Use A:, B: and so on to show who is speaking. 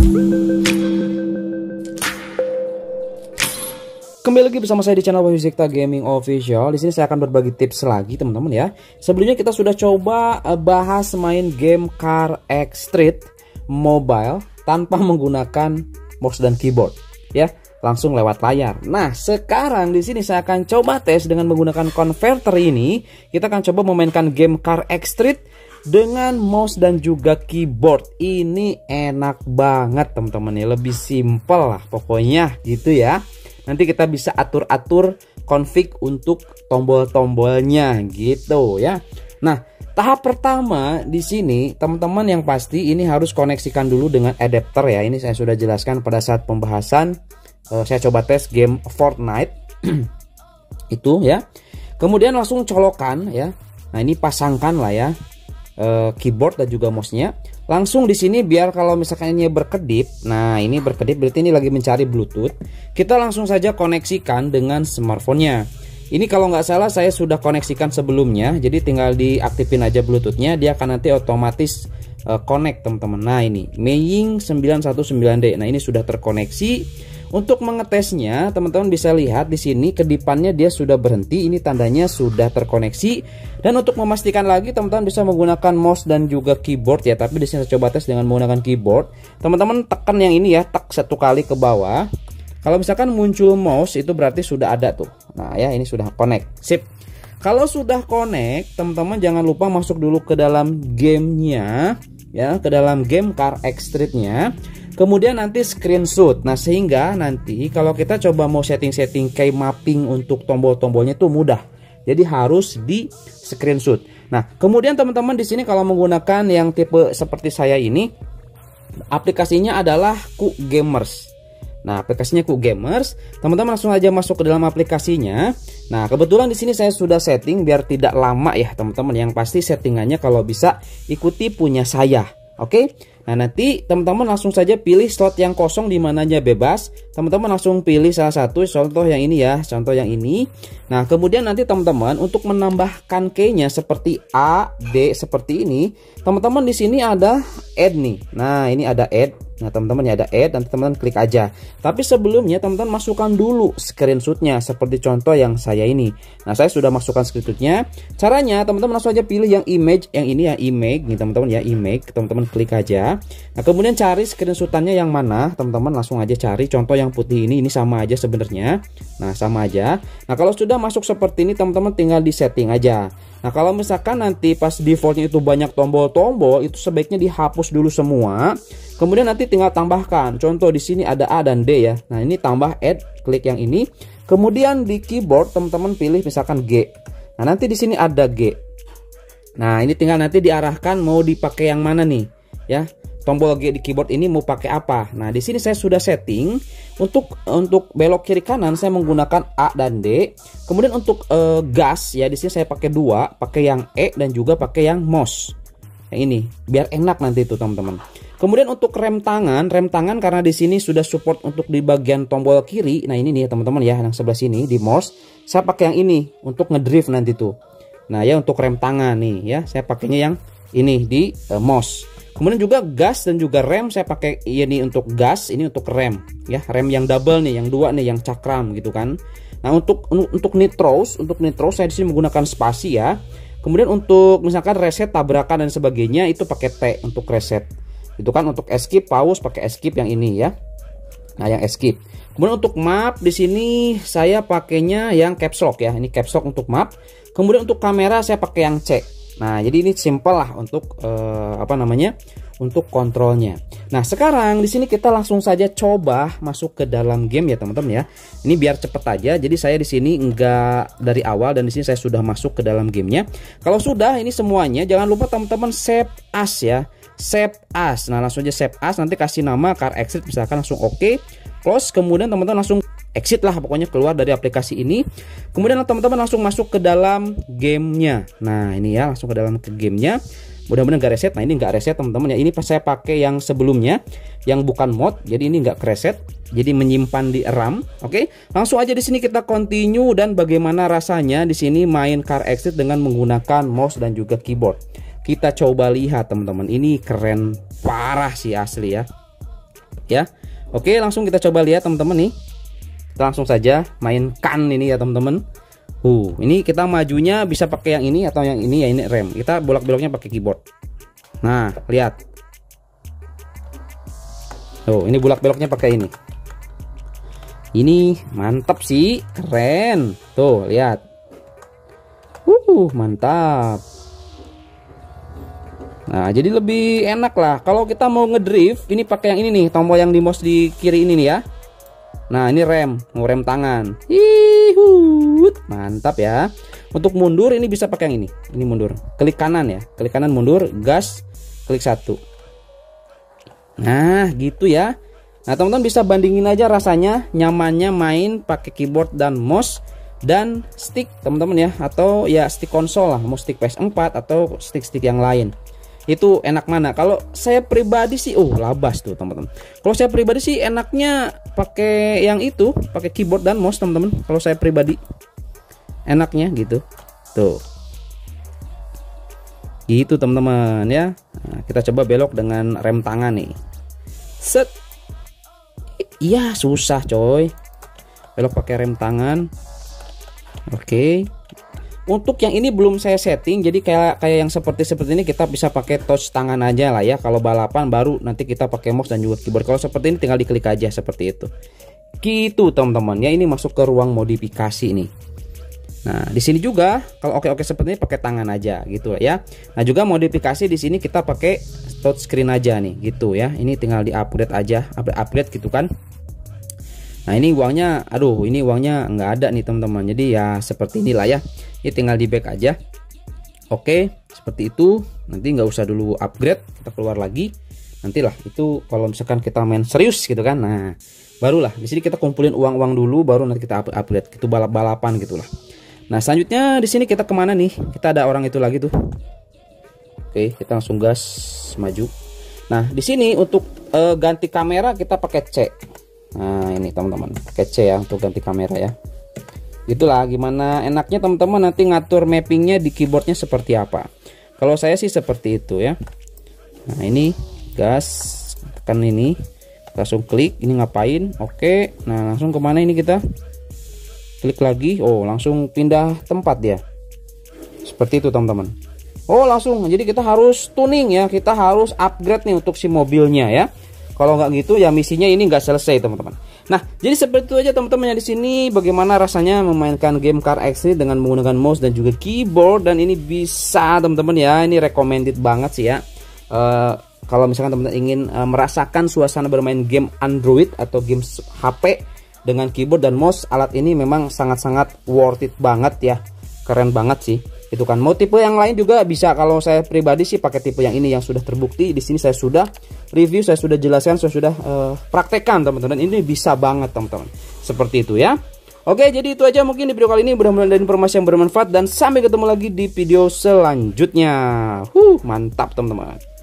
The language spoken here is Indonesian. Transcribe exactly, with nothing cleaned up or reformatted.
A: Kembali lagi bersama saya di channel Wahyu Zekta Gaming Official. Di sini saya akan berbagi tips lagi teman-teman ya. Sebelumnya kita sudah coba bahas main game Car X Street Mobile tanpa menggunakan mouse dan keyboard ya, langsung lewat layar. Nah, sekarang di sini saya akan coba tes dengan menggunakan converter ini. Kita akan coba memainkan game Car X Street dengan mouse dan juga keyboard. Ini enak banget teman-teman ya, lebih simpel lah pokoknya gitu ya. Nanti kita bisa atur-atur config untuk tombol-tombolnya gitu ya. Nah, tahap pertama di sini teman-teman yang pasti ini harus koneksikan dulu dengan adapter ya. Ini saya sudah jelaskan pada saat pembahasan uh, saya coba tes game Fortnite itu ya. Kemudian langsung colokan ya. Nah, ini pasangkan lah ya uh, keyboard dan juga mouse-nya. Langsung di sini biar kalau misalkan ini berkedip, nah ini berkedip berarti ini lagi mencari Bluetooth. Kita langsung saja koneksikan dengan smartphone-nya. Ini kalau nggak salah saya sudah koneksikan sebelumnya, jadi tinggal diaktifin aja Bluetooth-nya, dia akan nanti otomatis uh, connect teman-teman. Nah ini Meying sembilan satu sembilan D. Nah ini sudah terkoneksi. Untuk mengetesnya teman-teman bisa lihat di sini kedipannya dia sudah berhenti, ini tandanya sudah terkoneksi. Dan untuk memastikan lagi teman-teman bisa menggunakan mouse dan juga keyboard ya, tapi di sini saya coba tes dengan menggunakan keyboard. Teman-teman tekan yang ini ya, tak satu kali ke bawah. Kalau misalkan muncul mouse itu berarti sudah ada tuh. Nah ya, ini sudah connect. Sip. Kalau sudah connect, teman-teman jangan lupa masuk dulu ke dalam gamenya ya, ke dalam game Car X Street-nya. Kemudian nanti screenshot. Nah, sehingga nanti kalau kita coba mau setting-setting key mapping untuk tombol-tombolnya itu mudah. Jadi harus di screenshot. Nah, kemudian teman-teman di sini kalau menggunakan yang tipe seperti saya ini, aplikasinya adalah Q Gamers. Nah, aplikasinya Q Gamers. Teman-teman langsung aja masuk ke dalam aplikasinya. Nah, kebetulan di sini saya sudah setting biar tidak lama ya, teman-teman. Yang pasti settingannya kalau bisa ikuti punya saya. Oke. Nah, nanti teman-teman langsung saja pilih slot yang kosong di mananya bebas. Teman-teman langsung pilih salah satu, contoh yang ini ya, contoh yang ini. Nah, kemudian nanti teman-teman untuk menambahkan key-nya seperti A, D seperti ini, teman-teman di sini ada add nih. Nah, ini ada add. Nah, teman-teman ya ada add, nanti teman-teman klik aja. Tapi sebelumnya teman-teman masukkan dulu screenshot-nya seperti contoh yang saya ini. Nah, saya sudah masukkan screenshot-nya. Caranya teman-teman langsung aja pilih yang image, yang ini ya image nih teman-teman ya, image. Teman-teman klik aja. Nah, kemudian cari screenshot-nya yang mana? Teman-teman langsung aja cari contoh yang putih ini, ini sama aja sebenarnya. Nah, sama aja. Nah, kalau sudah masuk seperti ini teman-teman tinggal di setting aja. Nah, kalau misalkan nanti pas defaultnya itu banyak tombol-tombol, itu sebaiknya dihapus dulu semua. Kemudian nanti tinggal tambahkan. Contoh di sini ada A dan D ya. Nah, ini tambah add, klik yang ini. Kemudian di keyboard teman-teman pilih misalkan G. Nah, nanti di sini ada G. Nah, ini tinggal nanti diarahkan mau dipakai yang mana nih, ya. Tombol G di keyboard ini mau pakai apa? Nah, di sini saya sudah setting untuk untuk belok kiri kanan saya menggunakan A dan D. Kemudian untuk uh, gas ya di sini saya pakai dua, pakai yang E dan juga pakai yang mouse. Yang ini biar enak nanti itu teman-teman. Kemudian untuk rem tangan, rem tangan karena di sini sudah support untuk di bagian tombol kiri. Nah, ini nih teman-teman ya, yang sebelah sini di mouse saya pakai yang ini untuk ngedrift nanti tuh. Nah, ya untuk rem tangan nih ya, saya pakainya yang ini di uh, mouse. Kemudian juga gas dan juga rem saya pakai ini untuk gas, ini untuk rem ya, rem yang double nih, yang dua nih, yang cakram gitu kan. Nah, untuk untuk nitros, untuk nitros saya di sini menggunakan spasi ya. Kemudian untuk misalkan reset, tabrakan dan sebagainya itu pakai T untuk reset. Itu kan untuk escape, pause pakai escape yang ini ya. Nah, yang escape. Kemudian untuk map di sini saya pakainya yang caps lock ya. Ini caps lock untuk map. Kemudian untuk kamera saya pakai yang C. Nah, jadi ini simple lah untuk uh, apa namanya? Untuk kontrolnya. Nah, sekarang di sini kita langsung saja coba masuk ke dalam game ya, teman-teman ya. Ini biar cepet aja. Jadi saya di sini enggak dari awal dan di sini saya sudah masuk ke dalam gamenya. Kalau sudah ini semuanya, jangan lupa teman-teman save as ya. Save as. Nah, langsung aja save as, nanti kasih nama Car X Street misalkan, langsung oke. Okay. Close, kemudian teman-teman langsung exit lah pokoknya, keluar dari aplikasi ini. Kemudian teman-teman langsung masuk ke dalam gamenya. Nah, ini ya langsung ke dalam ke gamenya. Mudah-mudahan nggak reset. Nah, ini nggak reset teman-teman ya. Ini pas saya pakai yang sebelumnya, yang bukan mod. Jadi ini nggak reset. Jadi menyimpan di RAM. Oke, langsung aja di sini kita continue dan bagaimana rasanya di sini main Car X Street dengan menggunakan mouse dan juga keyboard. Kita coba lihat teman-teman. Ini keren parah sih asli ya. ya. Oke, langsung kita coba lihat teman-teman nih. Kita langsung saja mainkan ini ya teman-teman. Uh, ini kita majunya bisa pakai yang ini atau yang ini ya, ini rem. Kita bolak-beloknya pakai keyboard. Nah, lihat. Tuh, ini bolak-beloknya pakai ini. Ini mantap sih, keren. Tuh, lihat. Uh, mantap. Nah, jadi lebih enak lah. Kalau kita mau ngedrift, ini pakai yang ini nih, tombol yang di mouse di kiri ini nih ya. Nah, ini rem, mau rem tangan. Hihut, mantap ya. Untuk mundur ini bisa pakai yang ini. Ini mundur. Klik kanan ya, klik kanan mundur, gas, klik satu. Nah, gitu ya. Nah, teman-teman bisa bandingin aja rasanya, nyamannya main pakai keyboard dan mouse dan stick teman-teman ya, atau ya stick konsol lah, mau stick P S empat atau stick-stick yang lain. Itu enak mana? Kalau saya pribadi sih, oh labas tuh teman-teman. Kalau saya pribadi sih enaknya pakai yang itu, pakai keyboard dan mouse teman-teman. Kalau saya pribadi enaknya gitu. Tuh. Gitu teman-teman ya. Nah, kita coba belok dengan rem tangan nih. Set. Iya, susah coy. Belok pakai rem tangan. Oke. Untuk yang ini belum saya setting, jadi kayak kayak yang seperti seperti ini kita bisa pakai touch tangan aja lah ya. Kalau balapan baru nanti kita pakai mouse dan juga keyboard. Kalau seperti ini tinggal diklik aja seperti itu. Gitu teman-teman ya, ini masuk ke ruang modifikasi nih. Nah, di sini juga kalau oke-oke seperti ini pakai tangan aja gitu ya. Nah, juga modifikasi di sini kita pakai touch screen aja nih gitu ya. Ini tinggal di-upgrade aja, upgrade-upgrade gitu kan. Nah, ini uangnya, aduh ini uangnya nggak ada nih teman-teman. Jadi ya seperti inilah ya. Ini tinggal di back aja. Oke, seperti itu. Nanti nggak usah dulu upgrade, kita keluar lagi. Nantilah itu kalau misalkan kita main serius gitu kan. Nah, barulah di sini kita kumpulin uang-uang dulu, baru nanti kita upgrade. Itu balap-balapan gitulah. Nah, selanjutnya di sini kita kemana nih? Kita ada orang itu lagi tuh. Oke, kita langsung gas maju. Nah, di sini untuk uh, ganti kamera kita pakai C. Nah, ini teman-teman, pakai C ya untuk ganti kamera ya. Itulah gimana enaknya teman-teman nanti ngatur mappingnya di keyboardnya seperti apa. Kalau saya sih seperti itu ya. Nah, ini gas, tekan ini, langsung klik. Ini ngapain? Oke. Nah, langsung kemana ini kita? Klik lagi. Oh, langsung pindah tempat dia. Seperti itu teman-teman. Oh, langsung. Jadi kita harus tuning ya. Kita harus upgrade nih untuk si mobilnya ya. Kalau nggak gitu ya misinya ini nggak selesai teman-teman. Nah, jadi seperti itu aja teman-teman ya di sini. Bagaimana rasanya memainkan game Car X-Street dengan menggunakan mouse dan juga keyboard, dan ini bisa teman-teman ya. Ini recommended banget sih ya. Uh, kalau misalkan teman-teman ingin uh, merasakan suasana bermain game Android atau game H P dengan keyboard dan mouse, alat ini memang sangat-sangat worth it banget ya. Keren banget sih. Itu kan mau tipe yang lain juga bisa. Kalau saya pribadi sih pakai tipe yang ini yang sudah terbukti. Di sini saya sudah review, saya sudah jelaskan, saya sudah uh, praktekkan teman-teman. Ini bisa banget teman-teman. Seperti itu ya. Oke, jadi itu aja mungkin di video kali ini. Mudah-mudahan ada informasi yang bermanfaat dan sampai ketemu lagi di video selanjutnya. Huh, mantap teman-teman.